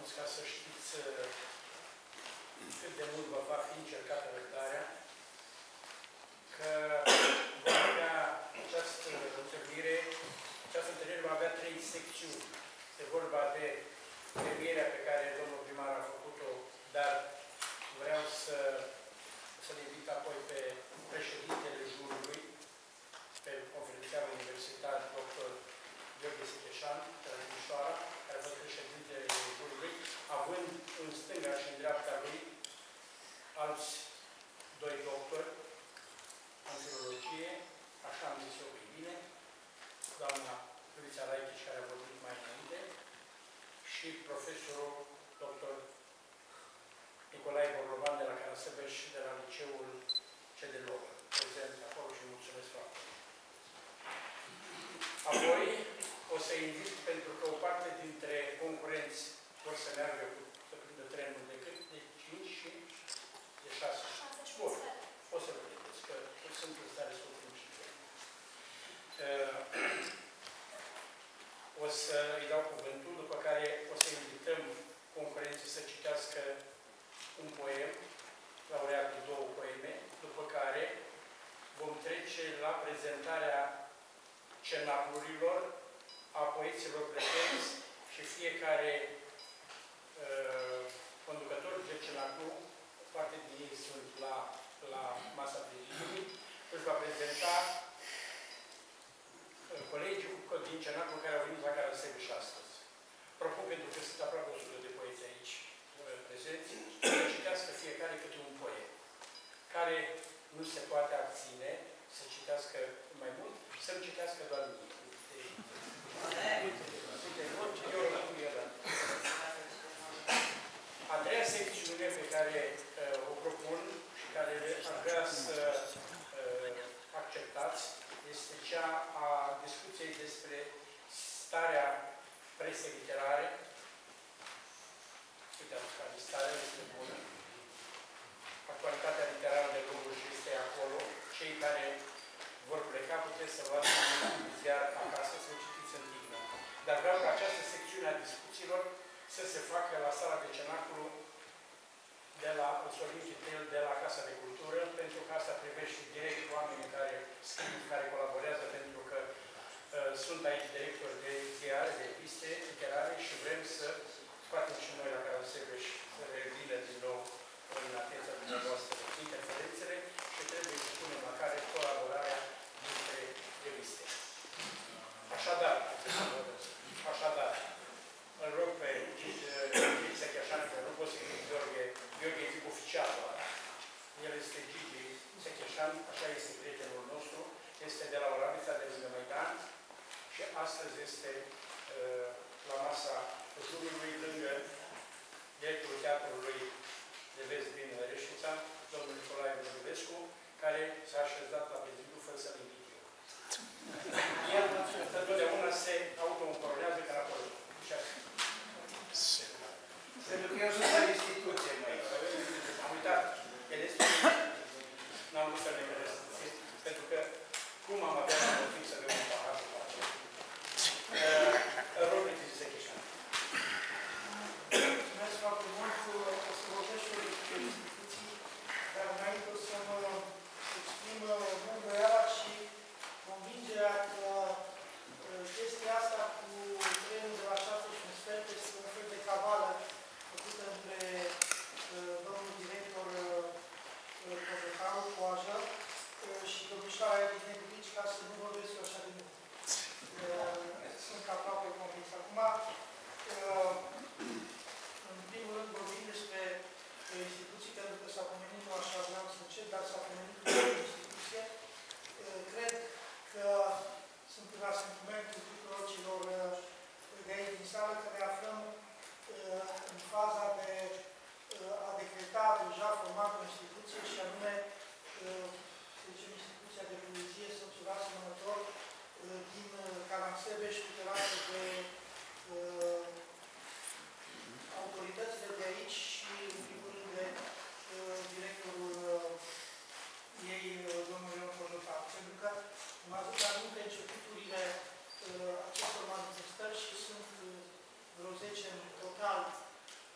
mulți ca să știți cât de mult vă va fi încercată răbdarea, că vom avea această întâlnire va avea 3 secțiuni. Este vorba de premierea pe care domnul primar a făcut-o, dar vreau să-l invit apoi pe președintele jurului, pe conferențiarul universitar, dr. Gheorghe Secheșan, de la Timișoara, care a fost președintele jurului, având în stânga și în dreapta lui alți 2 doctori în filologie, așa am zis eu bine, doamna Iulița Raichici, care a vorbit mai înainte, și profesorul dr. Nicolae Borlovan de la Carasăbeș și de la liceul CDLOG, prezent acolo și mulțumesc foarte mult. Apoi o să invit, pentru că o parte dintre concurenți vor să meargă să prindă trenul de cât? De 5 și de 6. Bun. O să vedeți că sunt în stare să o prind și trenul. O să îi dau cuvântul, după care o să invităm concurenții să citească un poem, laureat cu 2 poeme, după care vom trece la prezentarea cenaclurilor, a poeților prezenți și fiecare conducător de cenaclu, parte din ei sunt la masa prezidiului, își va prezenta colegii din cenaclu care au venit la Carasebeș astăzi. Propun, pentru că sunt aproape 100 de poeți aici prezenți, să citească fiecare câte un poem, care nu se poate abține să citească mai mult, să-mi citească doar mie. A 3-a secțiune pe care o propun și care ar vrea să acceptați este cea a discuției despre starea presei literare. Uite, starea este bună. Actualitatea literară de Lugoj este acolo. Cei care vor pleca, puteți să luați un ziar acasă, să o citiți în dignă. Dar vreau ca această secțiune a discuțiilor să se facă la sala de cenaclu de la Sorin Chitel, de la Casa de Cultură, pentru că asta privește direct oamenii care scriu, care colaborează, pentru că sunt aici directori de ziare, de reviste literare și vrem să scoatem și noi la Carasebeș să revină din nou în atenția dumneavoastră interferențele și trebuie să punem la care colaborarea dintre reviste. Așadar, îl rog pe Gigi Secheșan, că nu pot să zic Gheorghe, zic oficial, el este Gigi Secheșan, așa este prietenul nostru, este de la Oravița, de lângă Maidan și astăzi este la masa jurului, lângă directorul teatrului de vest din Reșița, domnul Nicolae Văduvescu, care s-a așezat la prezidiu fără să-l invit eu. El întotdeauna se auto-încoronează ca acolo. Pentru că eu sunt la instituție, măi. Am uitat. El este n-am vrut să ne găsesc. Pentru că cum am avea motiv să vedem un pahar cu acela? Rog, Gigi Secheșan. Mulțumesc foarte mult. O să vorbesc și despre instituții, dar înainte o să mă exprim îndoiala și convingerea că chestia asta cu trenul de la 7:15 este un fel de cavală făcută între domnul director Covecaru, Coajă, și domnișoara Edith Negulici, ca să nu vorbesc eu așa de mult. Sunt aproape convins. Acum, în primul rând vorbim despre instituții, pentru că s-a pomenit, nu așa vreau să încep, dar s-a pomenit o instituție. Cred că sunt la sentimentul tuturor celor de aici din sală, că ne aflăm în faza de a decreta deja format o instituție și anume, să zicem, instituția de poezie sau ceva asemănător din Carasebeș, tutelată de autoritățile de aici și, în primul rând, de directorul ei, domnul Ion Cojotan. Pentru că m-a aduc aminte începuturile acestor manifestări și sunt vreo 10 în total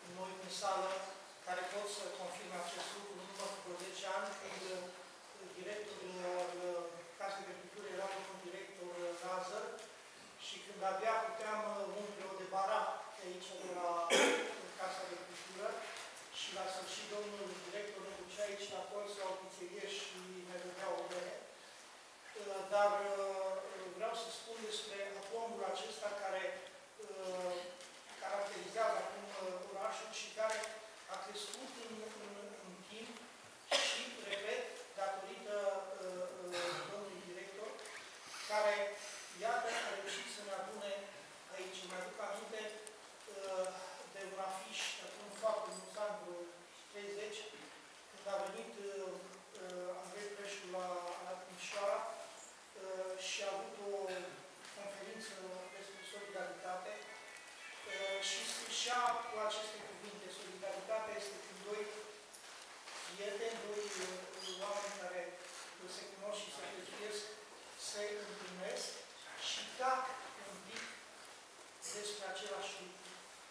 crescut în timp și, repet, datorită domnului director, care, iată, a reușit să ne adune aici. Îmi aduc aminte de un afiș, acum foarte mulți ani, vreo 30, când a venit Andrei Preșcu la Timișoara și a avut o conferință despre solidaritate și scria cu aceste cuvinte: solidaritatea este când doi prieteni, doi oameni care se cunosc și se prețuiesc, se întâlnesc și tac un pic despre același lucru.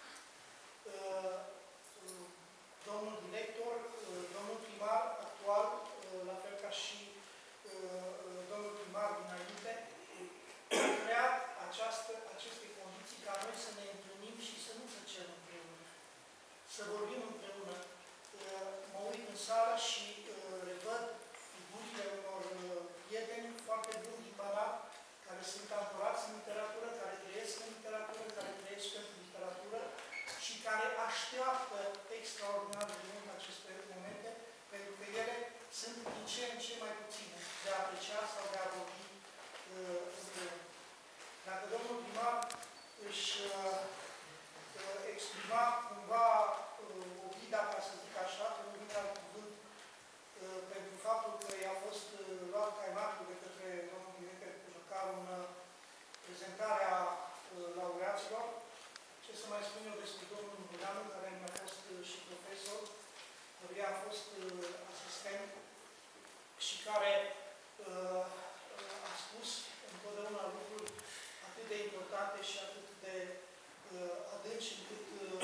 Domnul director, domnul primar actual, la fel ca și domnul primar dinainte, a creat aceste condiții ca noi să ne întâlnim și să nu zicem împreună, să vorbim împreună. Mă uit în sală și revăd figurile unor prieteni foarte buni din Banat, care sunt ancorați în literatură, care trăiesc în literatură, care trăiesc pentru literatură și care așteaptă extraordinar de mult aceste momente, pentru că ele sunt din ce în ce mai puține de a aprecia sau de a vorbi împreună. Dacă domnul primar își exprima cumva oblida, ca să zic așa, că nu vine alt cuvânt, pentru faptul că i-a fost luat caimacul de către domnul director măcar în prezentarea laureaților. Ce să mai spun eu despre domnul Buleanu, care mi-a fost și profesor, căruia a fost asistent și care a spus întotdeauna lucruri atât de importante și atât de adânci încât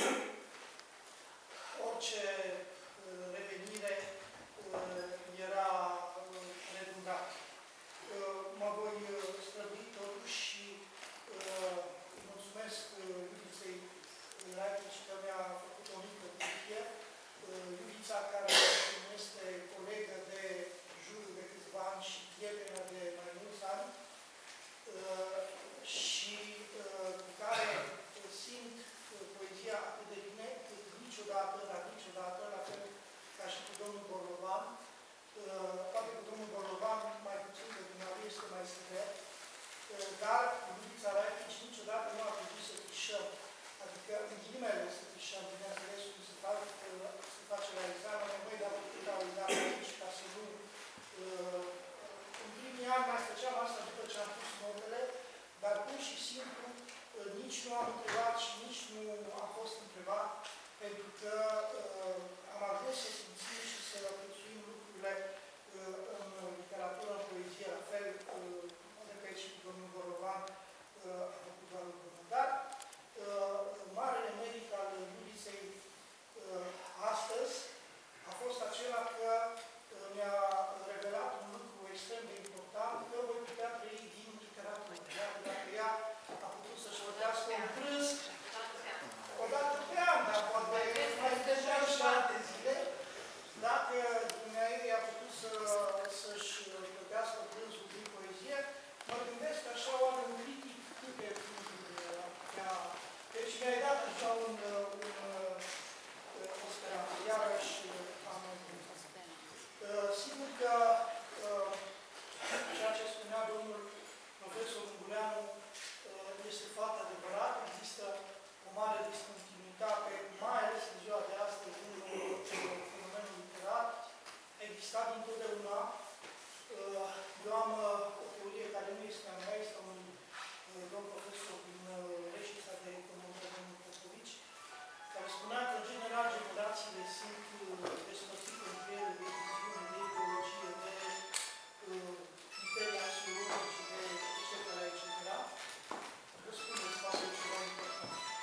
orice revenire era redundată. Mă voi strădui totuși și mulțumesc Iubiței Raichici că mi-a făcut o mică bucurie. Iubița, care este colegă de jur de câțiva ani și prietenă de mai mulți ani și cu care simt poezia atât de bine, cât niciodată, dar niciodată, la fel ca și cu domnul Borlovan. Poate cu domnul Borlovan mai puțin, că dumneavoastră este mai sever, dar cu Iubița Raichici niciodată nu a trebuit să trișăm. Adică, în ghilimele să trișăm, bineînțeles, cum se face la examen, noi dăm cât au examen aici, ca să nu... În primii ani mai făceam asta după ce am pus notele, dar pur și simplu nici nu am întrebat și nici nu am fost întrebat, pentru că am ajuns să simțim și să prețuim lucrurile în literatură, în poezie, la fel, de că aici cu domnul Borovan a făcut doar un cuvânt. Dar marele merit al Iubiței astăzi a fost acela că mi-a revelat un lucru extrem de important, că voi putea trăi din literatură. Iată, dacă ea a putut să-și vorbească un prânz o dată pe an, dar poate mai deja și alte zile, dacă dumneavoastră a putut să-și vorbească prânzul din poezie, mă gândesc așa, oare un critic câte putea... Deci mi-ai dat așa o speranță, iarăși am sigur că ceea ce spunea domnul profesor Buleanu este foarte adevărat. Există o mare discontinuitate, mai ales în ziua de astăzi, în fenomenul literar. Exista dintotdeauna. Eu am o teorie care nu este a mea, este a unui domn profesor din Reșița de Economie, domnul Popovici, care spunea că, în general, generațiile sunt despărțite între ele de viziune, de ideologie, de criterii axiologice, de etc. Vă spuneți, poate ceva important.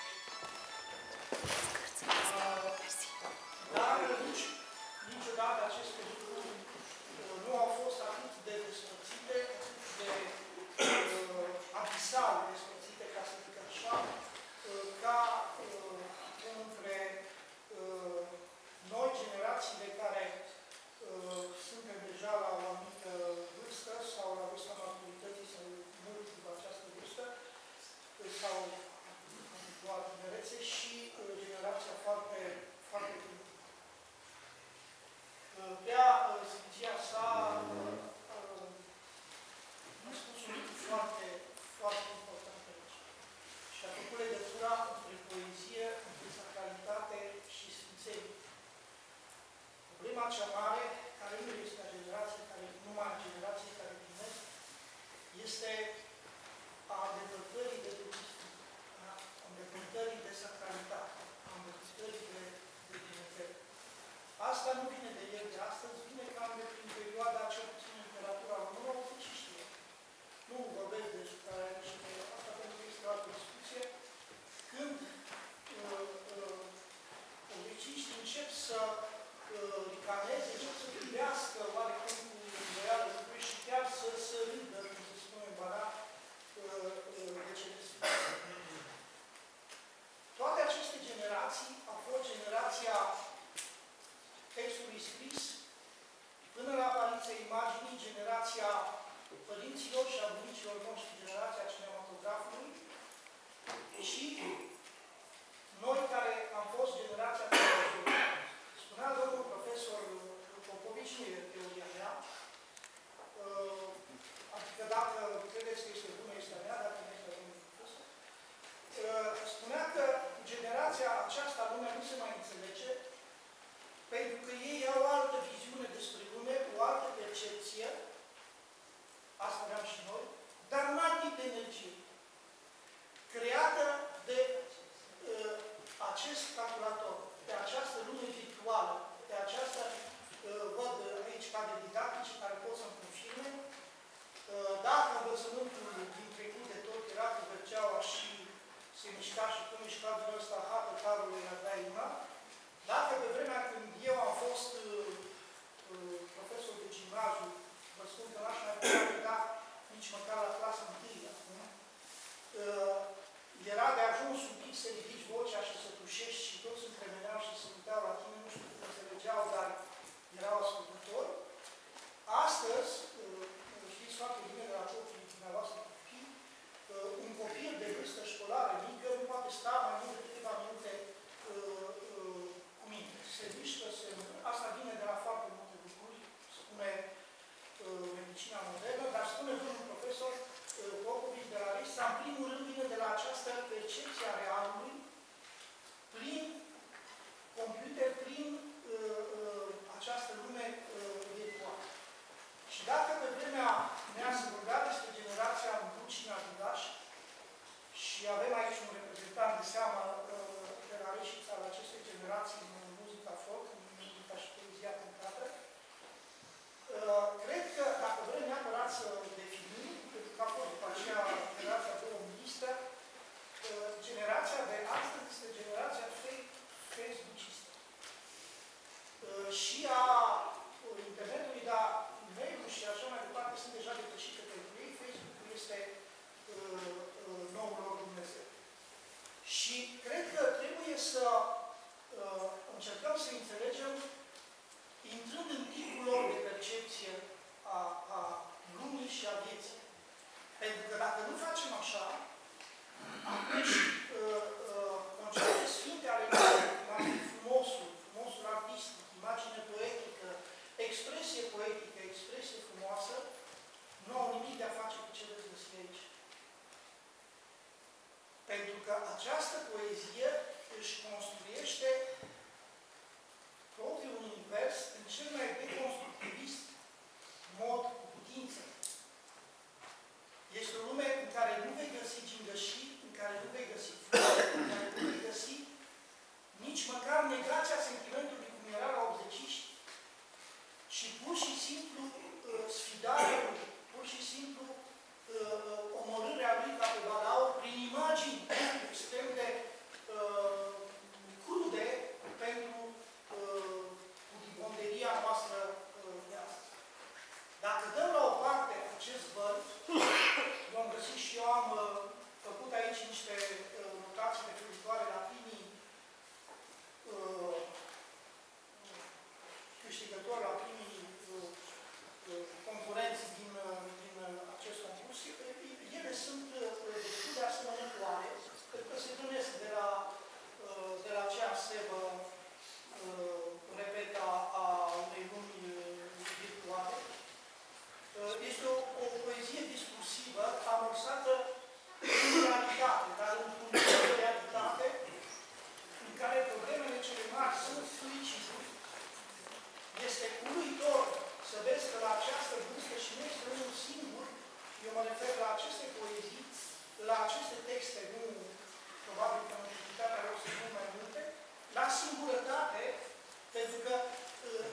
nu vine de ieri de astăzi, vine cam de prin perioada, cel puțin în literatura română, oficiștie. Nu vorbesc de supraveghere și de asta, pentru că este o altă discuție. Când oficiștii încep să ricaneze, încep să privească oarecum cu îndoială lucruri și chiar să râdă, cum se spune în Banat, de cele sfinte. Toate aceste generații au fost generația textului scris, până la apariția imaginii, generația părinților și a bunicilor noștri, generația cinematografului, și noi care am fost generația televizorului. Spunea domnul profesor Popovici, nu e teoria mea, adică dacă credeți că este bună, este a mea, dacă nu este a domnului profesor, spunea că generația aceasta, lumea nu se mai înțelege, pentru că ei au o altă viziune despre lume, o altă percepție, asta aveam și noi, dar un alt tip de energie, creată de acest calculator, de această lume virtuală, de această, văd aici cadre didactice care pot să-mi confirme, dacă învățământul din trecut de tot era cu Verceaua și se mișca și cum mișca din ăsta, pe care îi avea inima, dacă pe vremea când eu am fost profesor de gimnaziu, vă spun că n-aș mai putea vedea nici măcar la clasa întâia, era de ajuns un pic să ridici vocea și să tușești și toți întreveneau și se uitau la tine, nu știu cum înțelegeau, dar erau ascultători. Astăzi, știți foarte bine de la copiii dumneavoastră copii, un copil de vârstă școlară mică nu poate sta mai mult de câteva minute cu mine. Se mișcă, asta vine de la foarte multe lucruri, spune medicina modernă, dar spune domnul profesor Popovici de la Rista, în primul rând vine de la această percepție a realului prin computer, prin această lume virtuală. Și dacă pe vremea mea se vorbea despre generația Bucina Dudaș, și avem aici un reprezentant de seamă de la Reșița al acestei generații în muzica folk, în muzica și poezia cântată, cred că, dacă vrem neapărat să definim, pentru că a fost după aceea generația douămilistă, generația de astăzi este generația Facebook-istă. Și a internetului, dar e-mail-ul și așa mai departe sunt deja depășite pentru ei. Facebook-ul este noul lor Dumnezeu. Și cred că trebuie să încercăm să înțelegem, intrând în tipul lor de percepție a lumii și a vieții. Pentru că dacă nu facem așa, atunci concepte sfinte ale lumii, frumosul artistic, imagine poetică, expresie poetică, expresie frumoasă, nu au nimic de a face cu ce veți găsi aici. Pentru că această poezie își construiește propriul univers în cel mai deconstructivist mod cu putință. Este o lume în care nu vei găsi gingășii, în care nu vei găsi flori, în care nu vei găsi nici măcar negația sentimentului cum era la 80-iști. Și pur și simplu sfidarea lui, pur și simplu omorârea lui ca pe balaur prin imagini extrem de crude pentru pudibonderia noastră de astăzi. Dacă dăm la o parte acest văd, eu am găsit și eu am făcut aici niște notații referitoare la primii câștigători, la primii concurenți din acest concurs. Ele sunt destul de asemănătoare, pentru că se gândesc de la aceea sevă, repet, a unei lumi virtuale. Este o poezie discursivă, amorsată în realitate, dar într-un fel de realitate în care problemele cele mari sunt suiciduri. Este uluitor să vezi că la această vârstă, și nu este unul singur, eu mă refer la aceste poezii, la aceste texte, nu probabil că în activitatea lor sunt mult mai multe, la singurătate, pentru că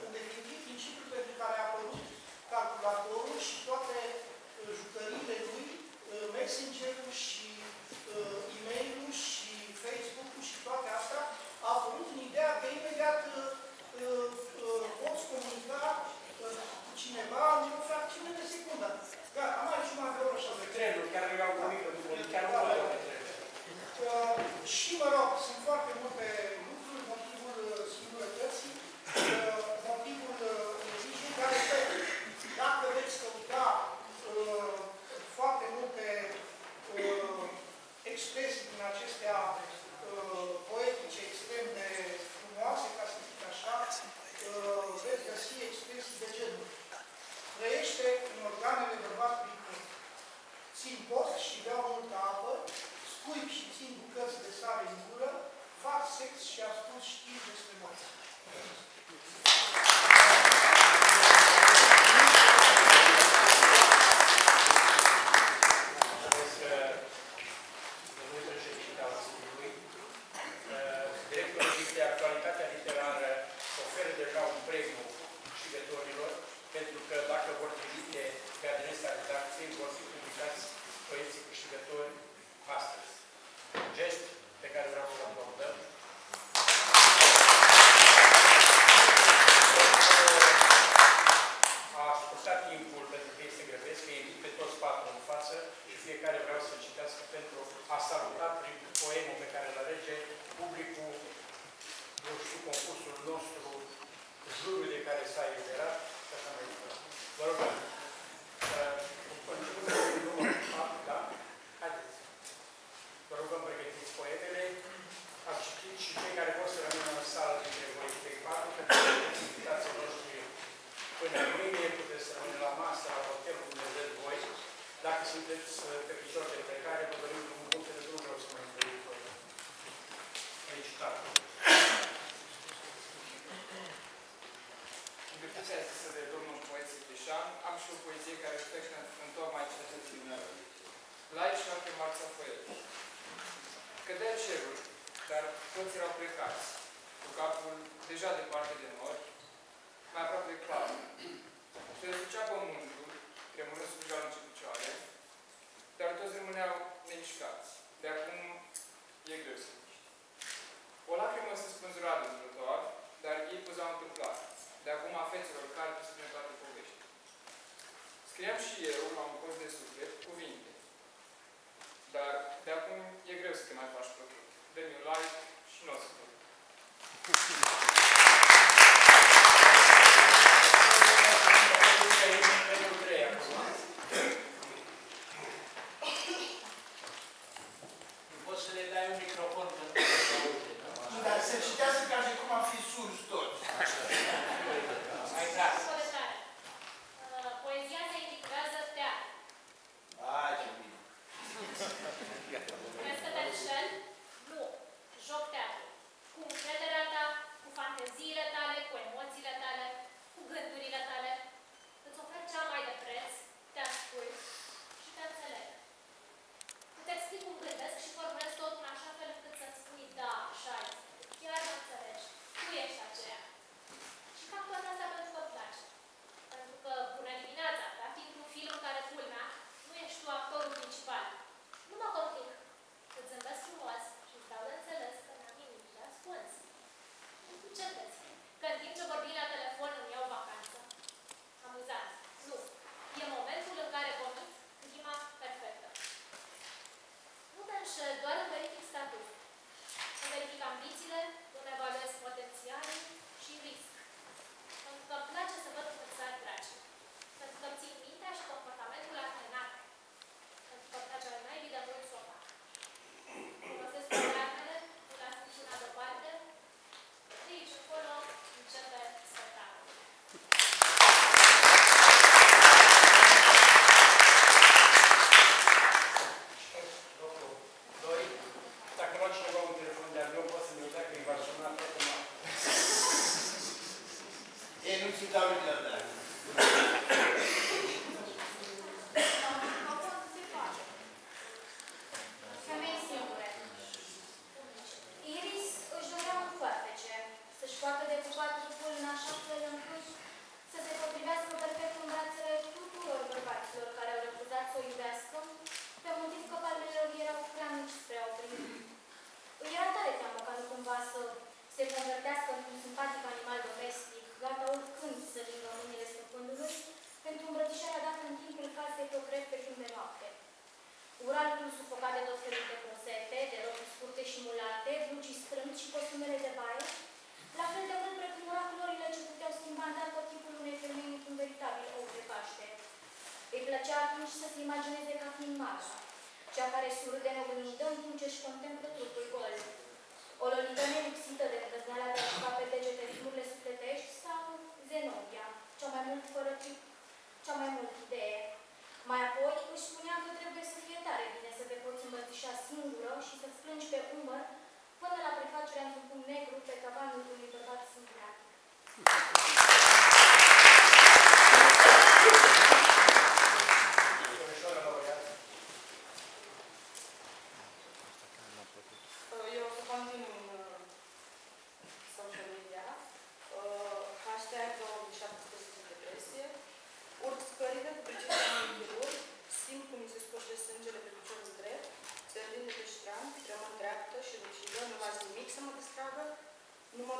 text și a spus știri despre morți.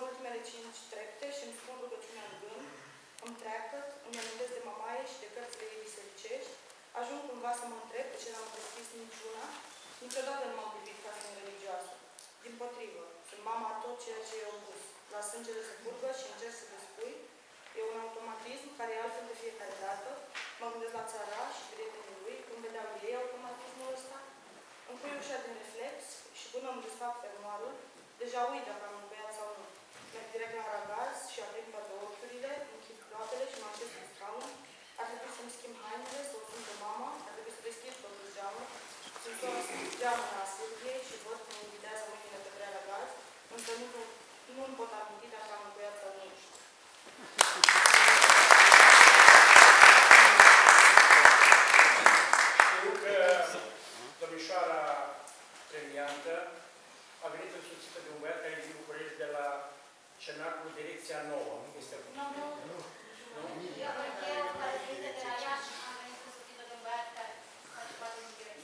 ultimele 5 trepte și îmi spun rugăciunea în gând, îmi treacă, îmi amintesc de mamaie și de cărțile ei bisericești, ajung cumva să mă întreb de ce n-am prescris niciuna, niciodată nu m-am privit ca fiind religioasă. Dimpotrivă, sunt mama a tot ceea ce i-au pus. La sângele să curgă și încerc să despui. E un automatism care e altfel de fiecare dată. Mă gândesc la țara și prietenii lui, cum vedeau ei automatismul ăsta. Îmi pui ușa din reflex și până îmi desfac fermoarul, deja uit dacă am încuiat sau nu. Merg direct la aragaz și aprind toate ochiurile, închid ploapele și mă așez pe scaun. Ar trebui să-mi schimb hainele, să o sun pe mama, ar trebui să deschid totul geamul. Sunt geamul la Silviei și văd cum invitează mâinile către aragaz, însă nu-mi pot aminti dacă am încuiat sau nu știu. Știu că domnișoara premiantă a venit însuțită de un băiat care e din București de la Cenacul, direcția 9. Nu este acum. Nu. Eu care este de la Iași, am venit însuțită de un băiat care face parte din direcție.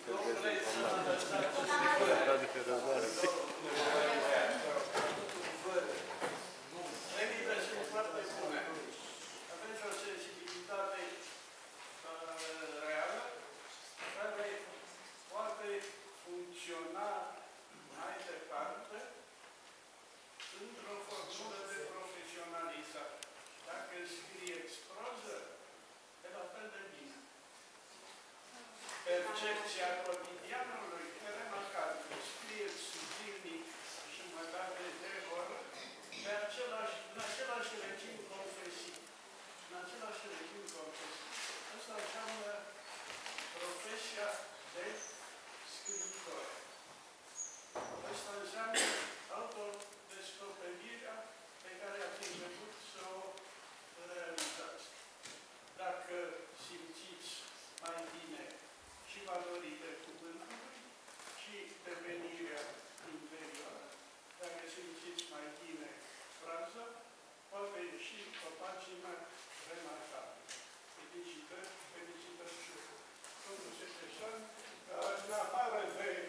Remite sunt foarte bune. Aveți o sensibilitate reală care poate funcționa mai departe într-o formulă de profesionalitate. Dacă scrieți proză, e la fel de bine. Percepția cotidianului e remarcabilă. Scrieți zilnic și jumătate de oră pe în același regim confesiv. În același regim confesiv. Asta înseamnă profesia de scriitor. Asta înseamnă autodescoperirea pe care ați început să o realizați. Dacă simțiți mai bine și valorile cuvântului și devenirea interioară, dacă simțiți mai bine fraza, poate ieși o pagină remarcabilă. Felicitări, felicitări și domnul Secretar, în afară de